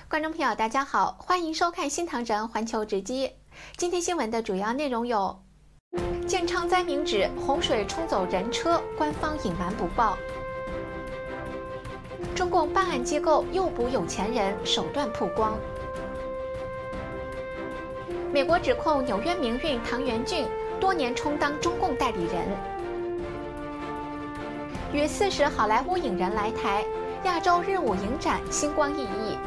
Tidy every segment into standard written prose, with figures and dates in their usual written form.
观众朋友，大家好，欢迎收看新唐人环球直击。今天新闻的主要内容有：建昌灾民指洪水冲走人车，官方隐瞒不报；中共办案机构诱捕有钱人，手段曝光；美国指控纽约民运唐元俊多年充当中共代理人；约40好莱坞影人来台，亚洲日舞影展星光熠熠。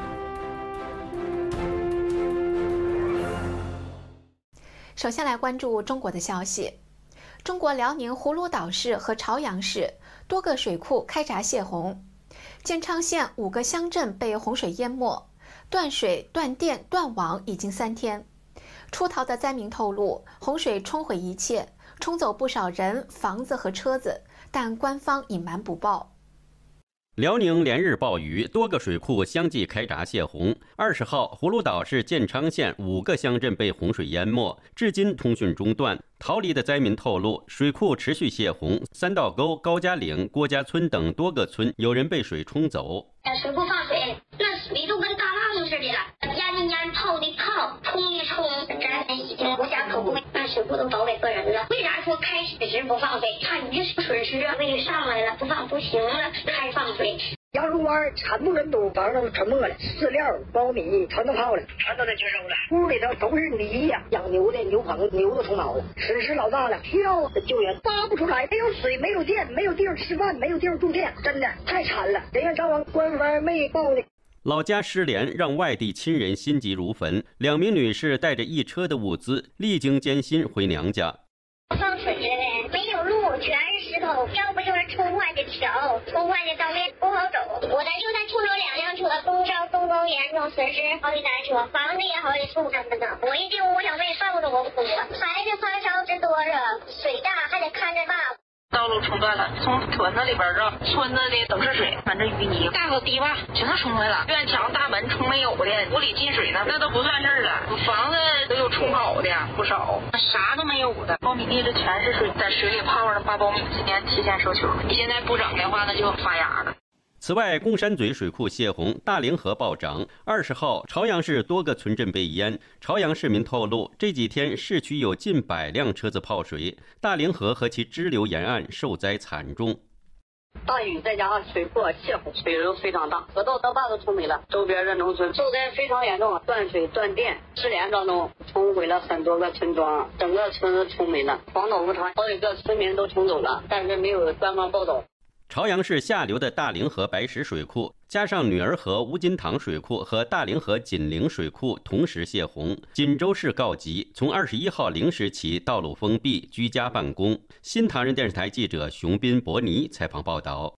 首先来关注中国的消息。中国辽宁葫芦岛市和朝阳市多个水库开闸泄洪，建昌县5个乡镇被洪水淹没，断水、断电、断网已经3天。出逃的灾民透露，洪水冲毁一切，冲走不少人、房子和车子，但官方隐瞒不报。 辽宁连日暴雨，多个水库相继开闸泄洪。20号，葫芦岛市建昌县5个乡镇被洪水淹没，至今通讯中断。逃离的灾民透露，水库持续泄洪，三道沟、高家岭、郭家村等多个村有人被水冲走。 水库放水，那水都跟大浪似的了，烟泡的泡，冲一冲，咱已经无家可归，那水库都倒给个人了。为啥说开始时不放水？怕你这水势啊，给你上来了，不放不行了，开放水。 杨树湾惨不忍睹，房子沉没了，饲料、苞米全都泡了，全都得缺收了。屋里头都是泥呀，养牛的牛棚，牛都冲倒了，损失老大了，需要救援，发不出来，没有水，没有电，没有地方吃饭，没有地方住店，真的太惨了。人员伤亡，官方没报的。 老家失联让外地亲人心急如焚，2名女士带着一车的物资，历经艰辛回娘家。 放水了，没有路，全是石头，要不就是冲坏的桥，冲坏的道面不好走。我在就在冲着2辆车，东招东沟严重损失好几台车，房子也好几处什么的。我一进屋，我想为抱着我哭，孩子发烧直哆嗦，水大还得看着爸爸。 道路冲断了，从屯子里边绕村子的都是水，反正淤泥，大个堤坝全都冲坏了，院墙大门冲没有的，屋里进水呢，那都不算事儿了。房子都有冲好的不少，啥都没有的，苞米地这全是水，在水里泡着把苞米今年提前收球，你现在不整的话，那就发芽了。 此外，公山嘴水库泄洪，大凌河暴涨。20号，朝阳市多个村镇被淹。朝阳市民透露，这几天市区有近100辆车子泡水，大凌河和其支流沿岸受灾惨重。 大雨再加上水库泄洪，水流非常大，河道道坝都冲没了，周边的农村受灾非常严重，断水断电，失联当中冲毁了很多个村庄，整个村子冲没了，黄土不长，好几个村民都冲走了，但是没有官方报道。 朝阳市下流的大凌河白石水库，加上女儿河吴金塘水库和大凌河锦陵水库同时泄洪，锦州市告急，从21号0时起道路封闭，居家办公。新唐人电视台记者熊斌、伯尼采访报道。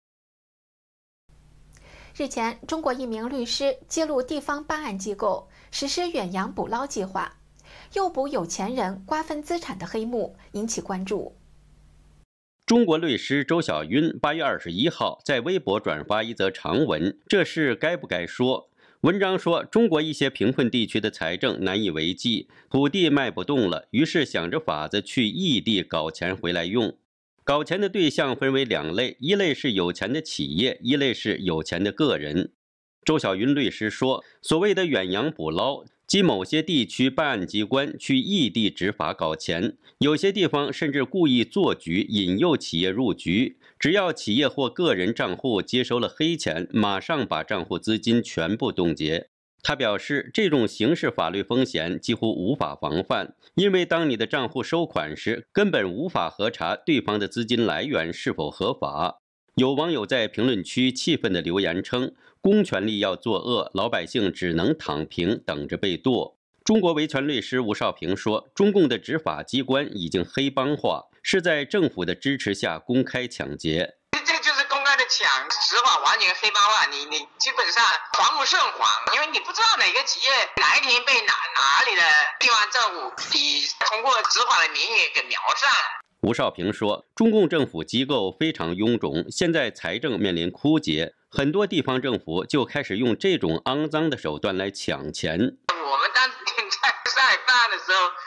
日前，中国一名律师揭露地方办案机构实施远洋捕捞计划，诱捕有钱人瓜分资产的黑幕，引起关注。 中国律师周晓晕8月21号在微博转发一则长文，这事该不该说？文章说，中国一些贫困地区的财政难以为继，土地卖不动了，于是想着法子去异地搞钱回来用。搞钱的对象分为2类，一类是有钱的企业，一类是有钱的个人。周晓晕律师说，所谓的远洋捕捞，即某些地区办案机关去异地执法搞钱，有些地方甚至故意做局，引诱企业入局。只要企业或个人账户接收了黑钱，马上把账户资金全部冻结。他表示，这种刑事法律风险几乎无法防范，因为当你的账户收款时，根本无法核查对方的资金来源是否合法。有网友在评论区气愤地留言称，公权力要作恶，老百姓只能躺平，等着被剁。中国维权律师吴少平说，中共的执法机关已经黑帮化，是在政府的支持下公开抢劫。 这就是公开的抢，执法完全黑帮化，你基本上防不胜防，因为你不知道哪个企业哪一天被哪里的地方政府以通过执法的名义给瞄上。 吴少平说，中共政府机构非常臃肿，现在财政面临枯竭，很多地方政府就开始用这种肮脏的手段来抢钱。 我们当年在上海办案的时候，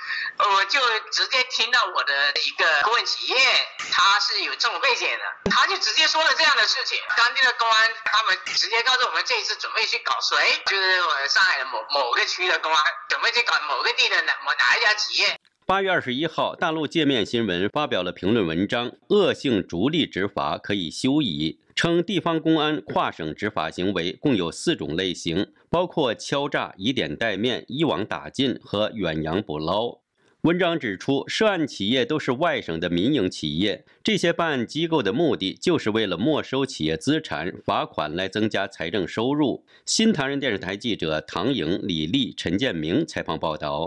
我就直接听到我的一个顾问企业，他是有这种背景的，他就直接说了这样的事情。当地的公安他们直接告诉我们，这一次准备去搞谁，就是我上海的某个区的公安准备去搞某个地的哪一家企业。 8月21号，大陆界面新闻发表了评论文章，恶性逐利执法可以休矣，称地方公安跨省执法行为共有4种类型，包括敲诈、以点带面、一网打尽和远洋捕捞。文章指出，涉案企业都是外省的民营企业，这些办案机构的目的就是为了没收企业资产、罚款来增加财政收入。新唐人电视台记者唐颖、李丽、陈建明采访报道。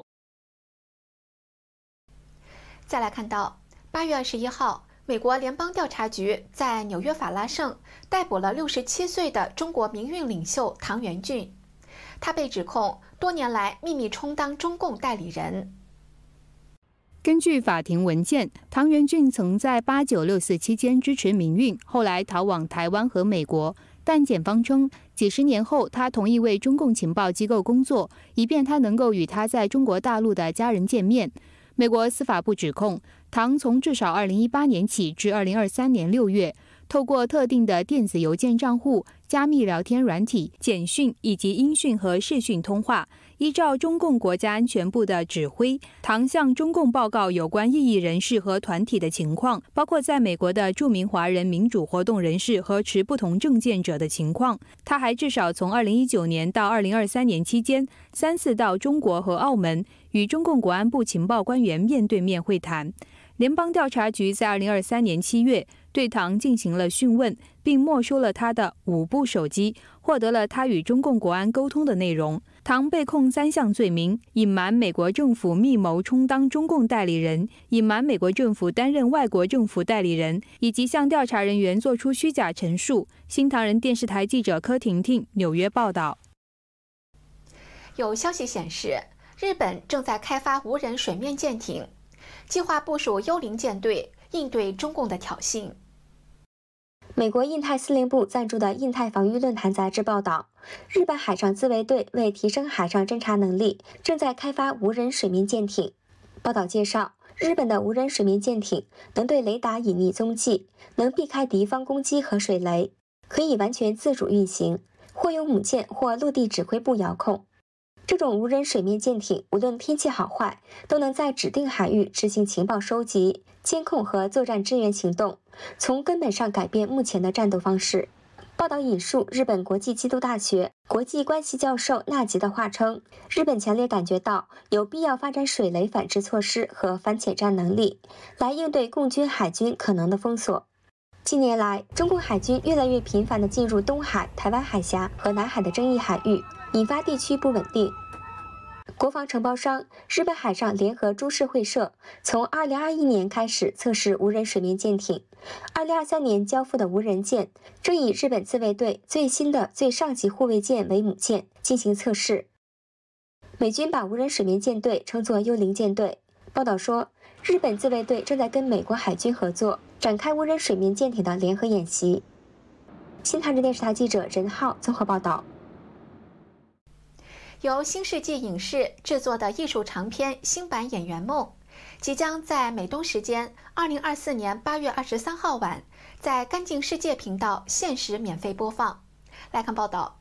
再来看到8月21号，美国联邦调查局在纽约法拉盛逮捕了67岁的中国民运领袖唐元俊，他被指控多年来秘密充当中共代理人。 根据法庭文件，唐元俊曾在8964期间支持民运，后来逃往台湾和美国。但检方称，几10年后，他同意为中共情报机构工作，以便他能够与他在中国大陆的家人见面。美国司法部指控，唐从至少2018年起至2023年6月，透过特定的电子邮件账户、加密聊天软体、简讯以及音讯和视讯通话，依照中共国家安全部的指挥，唐向中共报告有关异议人士和团体的情况，包括在美国的著名华人民主活动人士和持不同政见者的情况。他还至少从2019年到2023年期间3次到中国和澳门，与中共国安部情报官员面对面会谈。联邦调查局在2023年7月对唐进行了讯问，并没收了他的5部手机，获得了他与中共国安沟通的内容。唐被控3项罪名：隐瞒美国政府密谋充当中共代理人，隐瞒美国政府担任外国政府代理人，以及向调查人员作出虚假陈述。新唐人电视台记者柯婷婷纽约报道。 有消息显示，日本正在开发无人水面舰艇，计划部署幽灵舰队应对中共的挑衅。 美国印太司令部赞助的印太防御论坛杂志报道，日本海上自卫队为提升海上侦察能力，正在开发无人水面舰艇。报道介绍，日本的无人水面舰艇能对雷达隐匿踪迹，能避开敌方攻击和水雷，可以完全自主运行，或由母舰或陆地指挥部遥控。这种无人水面舰艇无论天气好坏，都能在指定海域执行情报收集、监控和作战支援行动，从根本上改变目前的战斗方式。报道引述日本国际基督大学国际关系教授纳吉的话称，日本强烈感觉到有必要发展水雷反制措施和反潜战能力，来应对共军海军可能的封锁。近年来，中共海军越来越频繁地进入东海、台湾海峡和南海的争议海域，引发地区不稳定。国防承包商日本海上联合株式会社从2021年开始测试无人水面舰艇，2023年交付的无人舰正以日本自卫队最新的最上级护卫舰为母舰进行测试。美军把无人水面舰队称作幽灵舰队。报道说，日本自卫队正在跟美国海军合作，展开无人水面舰艇的联合演习。新唐人电视台记者任浩综合报道。 由新世纪影视制作的艺术长片新版《演员梦》即将在美东时间2024年8月23号晚在干净世界频道限时免费播放。来看报道。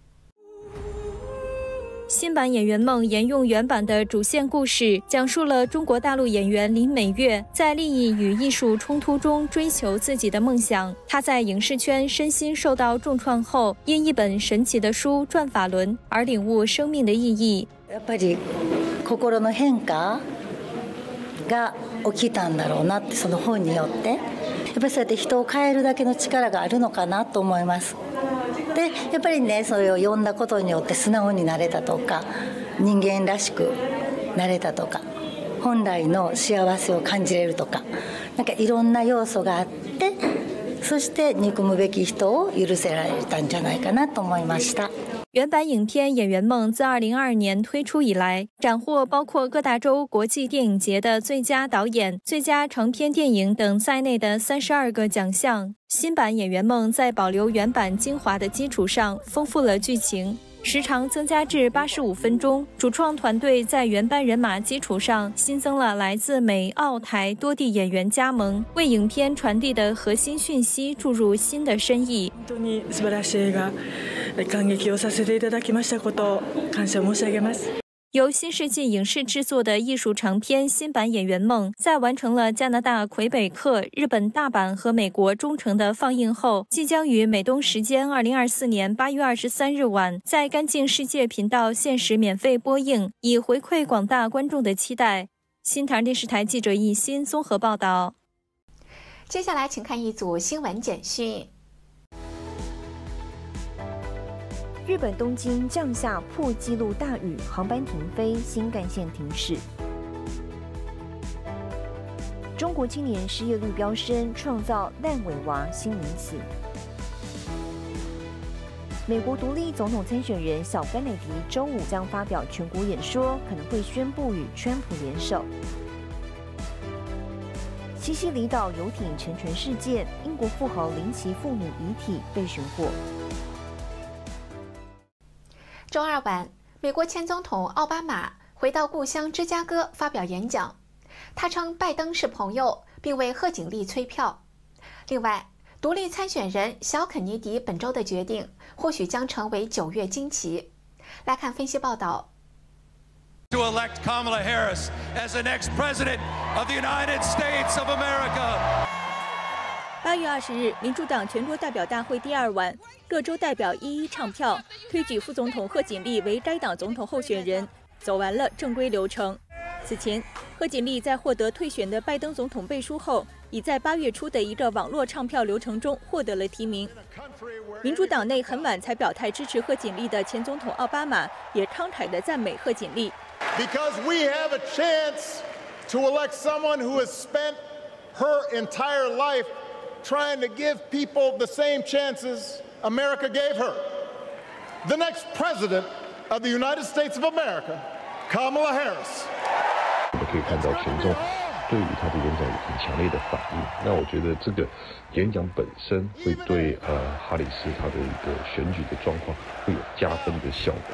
新版《演员梦》沿用原版的主线故事，讲述了中国大陆演员林美月在利益与艺术冲突中追求自己的梦想。她在影视圈身心受到重创后，因一本神奇的书《转法轮》而领悟生命的意义。 やっぱり心の変化が起きたんだろうなって、その本によってやっぱりそうやって人を変えるだけの力があるのかなと思います。でやっぱりね、それを読んだことによって素直になれたとか、人間らしくなれたとか、本来の幸せを感じれるとか、なんかいろんな要素があって、そして憎むべき人を許せられたんじゃないかなと思いました。 原版影片《演员梦》自2022年推出以来，斩获包括各大洲国际电影节的最佳导演、最佳长篇电影等在内的32个奖项。新版《演员梦》在保留原版精华的基础上，丰富了剧情， 时长增加至85分钟。主创团队在原班人马基础上新增了来自美、澳、台多地演员加盟，为影片传递的核心讯息注入新的深意。 本当に素晴らしい映画、感激をさせていただきましたこと感謝申し上げます。 由新世纪影视制作的艺术长片《新版演员梦》在完成了加拿大魁北克、日本大阪和美国中城的放映后，即将于美东时间2024年8月23日晚在干净世界频道限时免费播映，以回馈广大观众的期待。新唐人电视台记者易欣综合报道。 接下来请看一组新闻简讯。 日本东京降下破纪录大雨，航班停飞，新干线停驶。中国青年失业率飙升，创造烂尾娃新名词。美国独立总统参选人小甘乃迪周五将发表全国演说，可能会宣布与川普联手。西西里岛游艇沉船事件，英国富豪林奇父女遗体被寻获。 周二晚，美国前总统奥巴马回到故乡芝加哥发表演讲，他称拜登是朋友，并为贺锦丽催票。另外，独立参选人小肯尼迪本周的决定或许将成为9月惊奇。来看分析报道。 To elect Kamala Harris as the next president of the United States of America. 8月20日，民主党全国代表大会第2晚，各州代表一一唱票，推举副总统贺锦丽为该党总统候选人，走完了正规流程。此前，贺锦丽在获得退选的拜登总统背书后，已在8月初的一个网络唱票流程中获得了提名。民主党内很晚才表态支持贺锦丽的前总统奥巴马，也慷慨地赞美贺锦丽。 Because we have a chance to elect someone who has spent her entire life trying to give people the same chances America gave her. The next president of the United States of America, Kamala Harris. 我们可以看到群众对于他的演讲有很强烈的反应。那我觉得这个演讲本身会对哈里斯他的一个选举的状况会有加分的效果。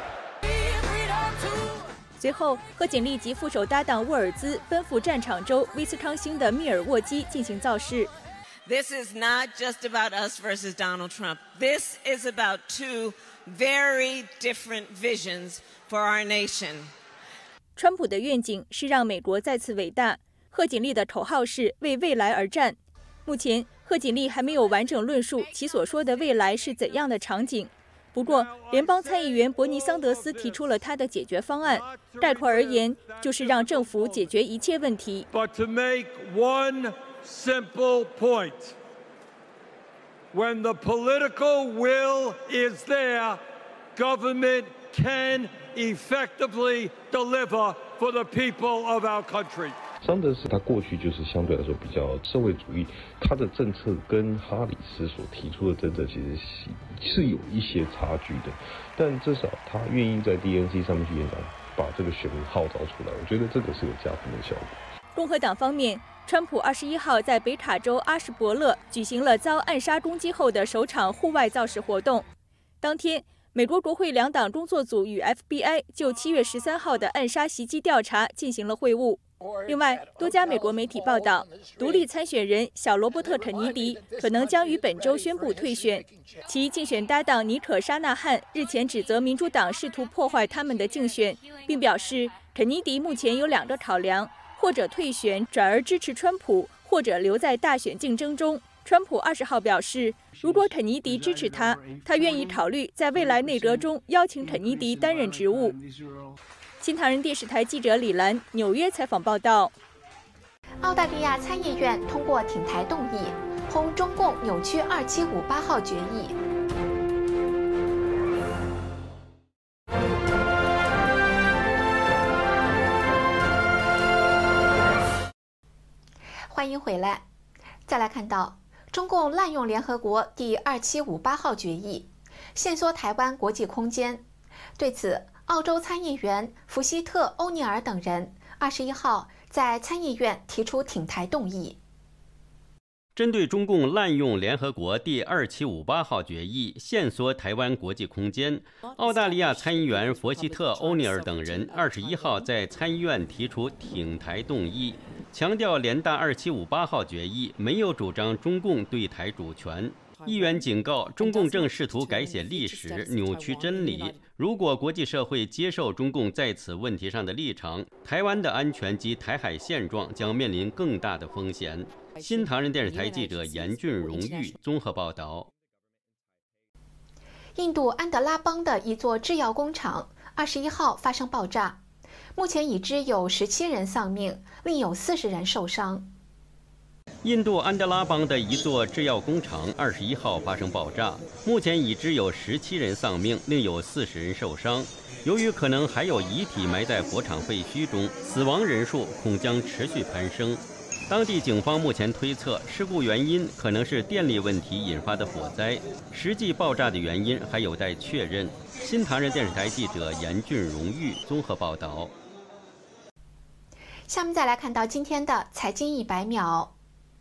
随后，贺锦丽及副手搭档沃尔兹奔赴战场州威斯康星的密尔沃基进行造势。 This is not just about us versus Donald Trump. This is about two very different visions for our nation. 川普的愿景是让美国再次伟大，贺锦丽的口号是为未来而战。目前，贺锦丽还没有完整论述其所说的未来是怎样的场景。不过，联邦参议员伯尼·桑德斯提出了他的解决方案，概括而言，就是让政府解决一切问题。 But to make one simple point, when the political will is there, government can effectively deliver for the people of our country. 桑德斯他过去就是相对来说比较社会主义，他的政策跟哈里斯所提出的政策其实是有一些差距的，但至少他愿意在 DNC 上面去演讲，把这个选民号召出来，我觉得这个是有加分的效果。 共和党方面，川普21号在北卡州阿什伯勒举行了遭暗杀攻击后的首场户外造势活动。当天，美国国会两党工作组与 FBI 就7月13号的暗杀袭击调查进行了会晤。另外，多家美国媒体报道，独立参选人小罗伯特·肯尼迪可能将于本周宣布退选。其竞选搭档尼可·沙纳汉日前指责民主党试图破坏他们的竞选，并表示肯尼迪目前有2个考量：或者退选转而支持川普，或者留在大选竞争中。川普20号表示，如果肯尼迪支持他，他愿意考虑在未来内阁中邀请肯尼迪担任职务。新唐人电视台记者李兰纽约采访报道。 澳大利亚参议院通过挺台动议，轰中共扭曲2758号决议。欢迎回来。再来看到，中共滥用联合国第2758号决议，限缩台湾国际空间。对此，澳洲参议员福希特·欧尼尔等人21号在参议院提出挺台动议。 针对中共滥用联合国第2758号决议，限缩台湾国际空间，澳大利亚参议员佛希特·欧尼尔等人21号在参议院提出挺台动议，强调联大2758号决议没有主张中共对台主权。议员警告，中共正试图改写历史，扭曲真理。如果国际社会接受中共在此问题上的立场，台湾的安全及台海现状将面临更大的风险。新唐人电视台记者严俊荣誉综合报道。 印度安德拉邦的一座制药工厂21号发生爆炸，目前已知有17人丧命，另有40人受伤。 印度安德拉邦的一座制药工厂21号发生爆炸，目前已知有17人丧命，另有40人受伤。由于可能还有遗体埋在火场废墟中，死亡人数恐将持续攀升。当地警方目前推测，事故原因可能是电力问题引发的火灾，实际爆炸的原因还有待确认。新唐人电视台记者严俊荣誉综合报道。 下面再来看到今天的财经100秒。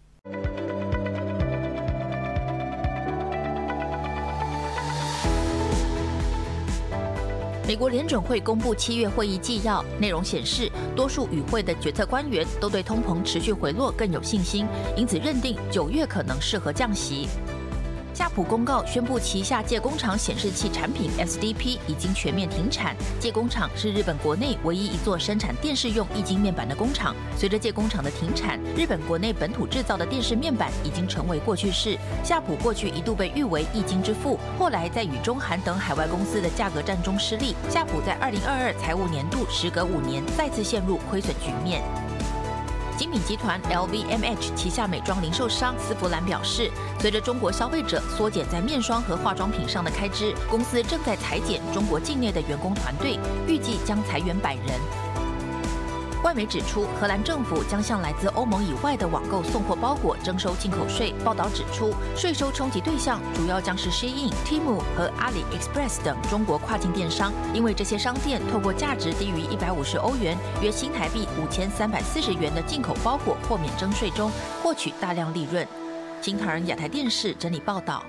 美国联准会公布7月会议纪要，内容显示，多数与会的决策官员都对通膨持续回落更有信心，因此认定9月可能适合降息。夏普公告宣布，旗下介工厂显示器产品 SDP 已经全面停产。介工厂是日本国内唯一一座生产电视用液晶面板的工厂。随着介工厂的停产，日本国内本土制造的电视面板已经成为过去式。夏普过去一度被誉为液晶之父，后来在与中韩等海外公司的价格战中失利。夏普在2022财务年度时隔5年再次陷入亏损局面。精品集团 LVMH 旗下美妆零售商丝芙兰表示，随着中国消费者缩减在面霜和化妆品上的开支，公司正在裁减中国境内的员工团队，预计将裁员100人。外媒指出，荷兰政府将向来自欧盟以外的网购送货包裹征收进口税。报道指出，税收冲击对象主要将是 Shein、Temu 和 AliExpress 等中国跨境电商，因为这些商店透过价值低于150欧元（约新台币5340元）的进口包裹豁免征税中获取大量利润。新唐人亚太电视整理报道。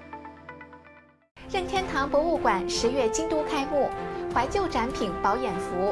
任天堂博物馆10月京都开幕，怀旧展品饱眼福。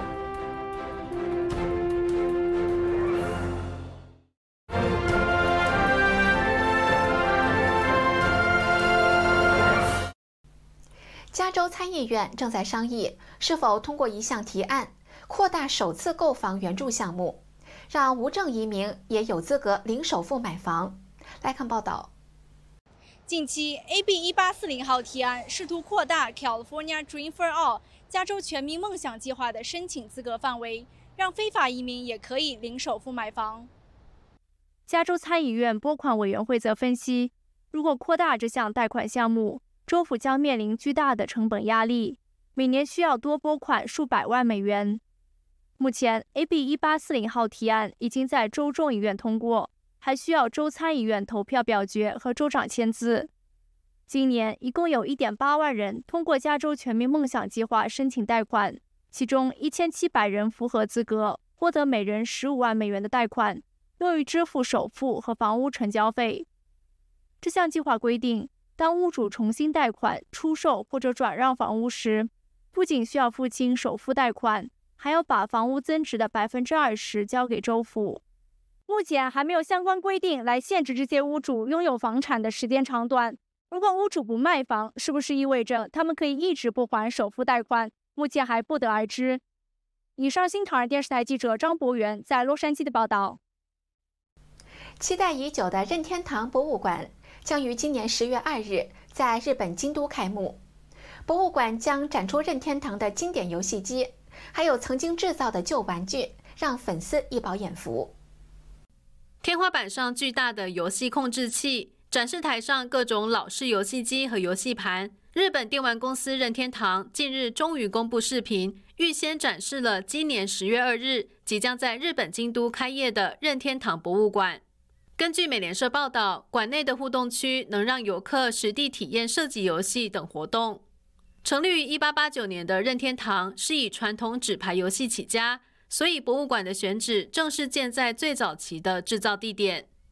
加州参议院正在商议是否通过一项提案，扩大首次购房援助项目，让无证移民也有资格零首付买房。来看报道。 近期 AB 1840号提案试图扩大 California Dream for All 加州全民梦想计划的申请资格范围，让非法移民也可以零首付买房。 加州参议院拨款委员会则分析，如果扩大这项贷款项目，州府将面临巨大的成本压力，每年需要多拨款数百万美元。目前 AB 1840号提案已经在州众议院通过，还需要州参议院投票表决和州长签字。今年一共有 1.8 万人通过加州全民梦想计划申请贷款，其中1700人符合资格，获得每人15万美元的贷款，用于支付首付和房屋成交费。这项计划规定，当屋主重新贷款、出售或者转让房屋时，不仅需要付清首付贷款，还要把房屋增值的20%交给州府。目前还没有相关规定来限制这些屋主拥有房产的时间长短。如果屋主不卖房，是不是意味着他们可以一直不还首付贷款？目前还不得而知。以上，新唐人电视台记者张博元在洛杉矶的报道。 期待已久的任天堂博物馆将于今年10月2日在日本京都开幕。博物馆将展出任天堂的经典游戏机，还有曾经制造的旧玩具，让粉丝一饱眼福。 天花板上巨大的游戏控制器，展示台上各种老式游戏机和游戏盘。日本电玩公司任天堂近日终于公布视频，预先展示了今年10月2日即将在日本京都开业的任天堂博物馆。根据美联社报道，馆内的互动区能让游客实地体验射击游戏等活动。成立于1889年的任天堂是以传统纸牌游戏起家，所以博物馆的选址正是建在最早期的制造地点。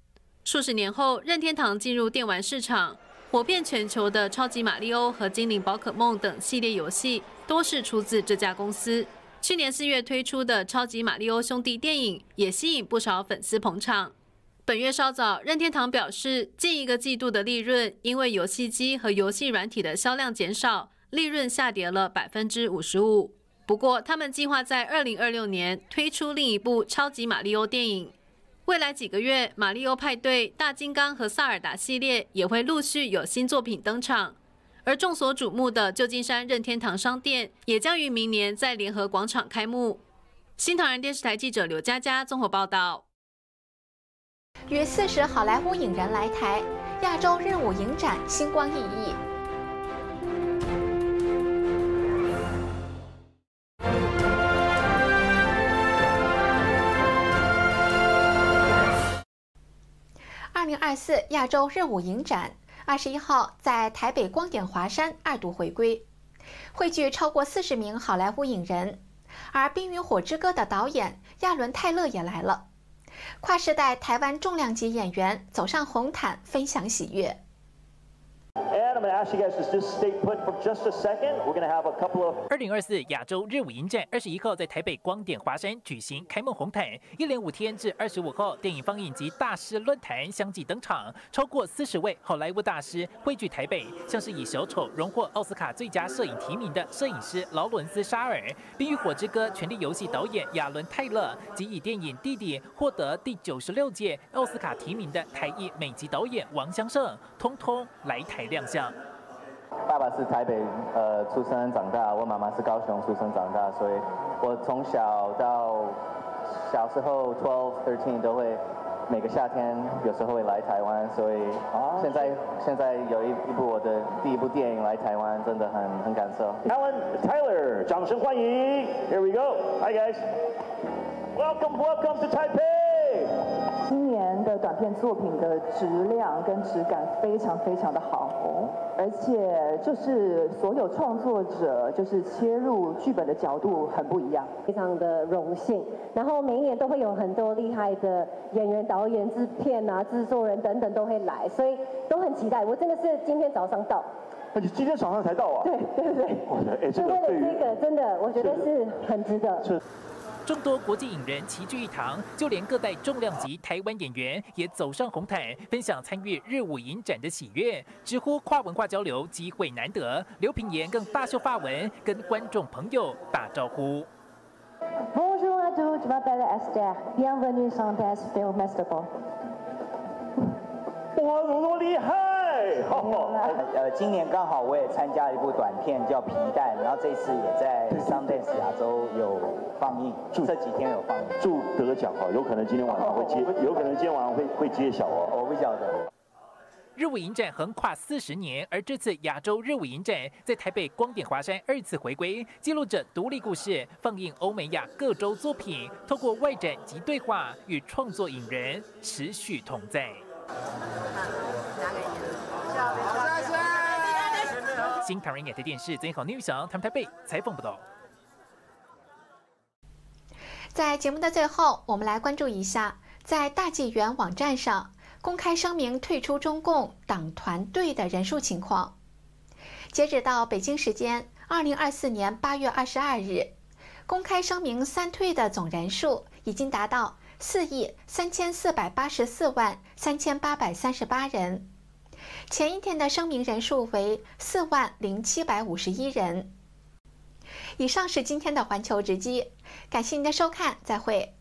数十年后，任天堂进入电玩市场，火遍全球的超级马里奥和精灵宝可梦等系列游戏都是出自这家公司。去年4月推出的超级马里奥兄弟电影也吸引不少粉丝捧场。本月稍早，任天堂表示，近1个季度的利润因为游戏机和游戏软体的销量减少，利润下跌了55%。不过，他们计划在2026年推出另一部超级马里奥电影。未来几个月，马里奥派对、大金刚和萨尔达系列也会陆续有新作品登场。而众所瞩目的旧金山任天堂商店也将于明年在联合广场开幕。新唐人电视台记者刘佳佳综合报道。 约40好莱坞影人来台，亚洲日舞影展星光熠熠。2024亚洲日舞影展21号在台北光点华山2度回归，汇聚超过40名好莱坞影人，而《冰与火之歌》的导演亚伦·泰勒也来了。跨世代台湾重量级演员走上红毯，分享喜悦。 2024亚洲日舞影展21号在台北光点华山举行开幕红毯，一连5天至25号，电影放映及大师论坛相继登场，超过40位好莱坞大师汇聚台北，像是以小丑荣获奥斯卡最佳摄影提名的摄影师劳伦斯·沙尔，《冰与火之歌》权力游戏导演亚伦·泰勒，及以电影《弟弟》获得第96届奥斯卡提名的台裔美籍导演王香胜，通通来台亮相。 爸爸是台北出生长大，我妈妈是高雄出生长大，所以我从小到小时候12、13都会每个夏天有时候会来台湾，所以现在有一部我的第一部电影来台湾，真的很感受。 Alan Tyler， 掌声欢迎 ！Here we go， Hi guys， welcome to Taipei。 今年的短片作品的质量跟质感非常的好，而且就是所有创作者就是切入剧本的角度很不一样， 非常的荣幸。然后每一年都会有很多厉害的演员、导演、制片啊、制作人等等都会来，所以都很期待。我真的是今天早上到。 你今天早上才到啊？ 对。就为了这个，真的我觉得是很值得。 众多国际影人齐聚一堂，就连各代重量级台湾演员也走上红毯，分享参与日舞影展的喜悦，直呼跨文化交流机会难得。刘品言更大秀发文，跟观众朋友打招呼。 Bonjour à tous, je m'appelle Esther. Bienvenue sur TES Film Festival. 哇，怎么那么厉害？ 今年刚好我也参加了一部短片叫《皮蛋》，然后这次也在 Sundance 亚洲有放映，这几天有放映。 祝得奖哈，有可能今天晚上会揭晓哦， 我不晓得。 日舞影展横跨40年，而这次亚洲日舞影展在台北光点华山2次回归，记录着独立故事，放映欧美亚各洲作品，透过外展及对话与创作影人持续同在。新唐人亚太电视曾好 News 他们台北采访报道。 在节目的最后，我们来关注一下，在大纪元网站上公开声明退出中共党团队的人数情况。截止到北京时间2024年8月22日，公开声明3退的总人数已经达到434843838人。前一天的声明人数为40751人。以上是今天的环球直击，感谢您的收看，再会。